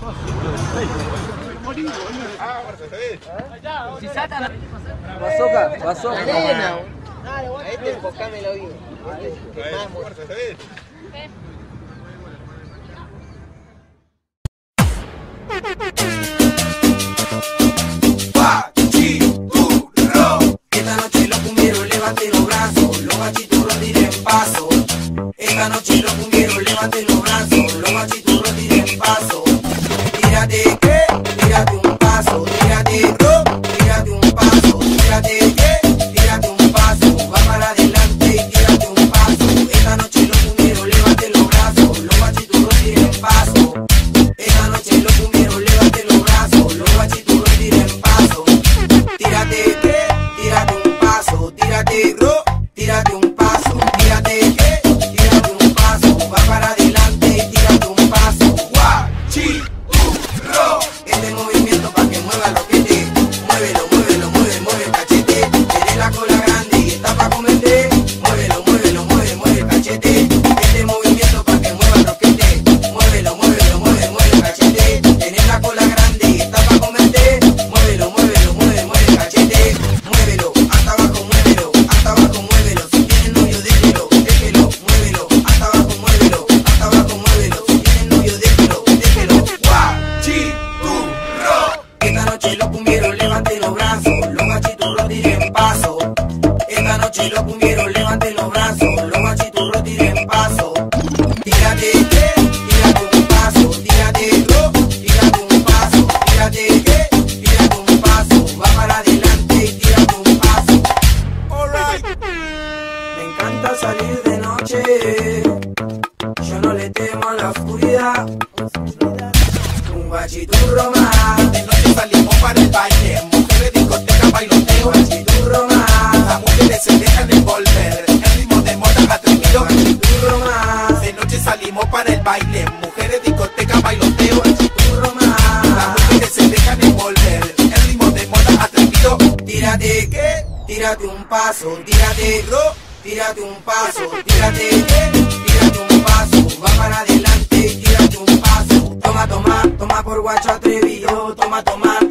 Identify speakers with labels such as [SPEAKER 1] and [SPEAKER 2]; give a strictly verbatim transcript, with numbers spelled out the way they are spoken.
[SPEAKER 1] Bazooka, bazooka.
[SPEAKER 2] Ahí te enfocame el oído.
[SPEAKER 3] Esta noche los cumbieros levanten los brazos, los bachiturros tiren paso. Esta noche los cumbieros levanten los brazos, los bachiturros tiren paso. Tírate, ¿qué? Tírate un paso, tírate, ro, tírate un paso, tírate, ¿qué? Tírate un paso, va para adelante y tírate un paso. Esta noche los cumbieros levanten los brazos, los bachiturros tiren paso. Esta noche los cumbieros levanten los brazos, los bachiturros tiren paso. Tírate, ¿qué? Tírate un paso, tírate, ro, tírate un paso, tírate, ¿qué? Tírate un paso, va para adelante y tírate un paso. Guachi, uh, ro. Este movimiento pa' que mueva lo que te. Muévelo, muévelo, mueve, mueve el cachete. Tienes la cola grande y está pa' comerte. Muévelo, muévelo, mueve, mueve el cachete. Este movimiento pa' que mueva lo que te. Muévelo, muévelo, mueve, mueve el cachete. Tienes la cola grande y está pa' comerte. Muévelo, muévelo, mueve, mueve el cachete. Muévelo, hasta abajo, muévelo, hasta abajo, muévelo. Si tienes novio, déjelo, déjelo, muévelo, hasta abajo, muévelo, hasta abajo, muévelo. Si tienes novio, déjelo, déjelo. Guachi, tu, ro. Esta noche los cumbieros levanten los brazos, los bachiturros tiren paso. Esta noche los cumbieros levanten los brazos, los bachiturros tiren paso. Tírate, ¿qué? Tírate un paso, tírate, ro, tírate un paso, tírate, ¿qué? Tírate un paso, va para adelante y tírate un paso. Alright. Me encanta salir de noche, yo no le temo a la oscuridad. Un bachiturro más, de noche salimos para el baile, mujeres, discoteca, bailoteo, bachiturro más. Las mujeres se dejan envolver, el ritmo de moda atrevido, bachiturro más. De noche salimos para el baile, mujeres, discoteca, bailoteo, bachiturro más. Las mujeres se dejan envolver, el ritmo de moda atrevido. Tírate, ¿qué? Tírate un paso, tírate, ro, tírate un paso, tírate, ¿qué? Tírate un paso, va para adelante y tírate un paso. Toma, toma, toma por guacho atrevido, toma, toma,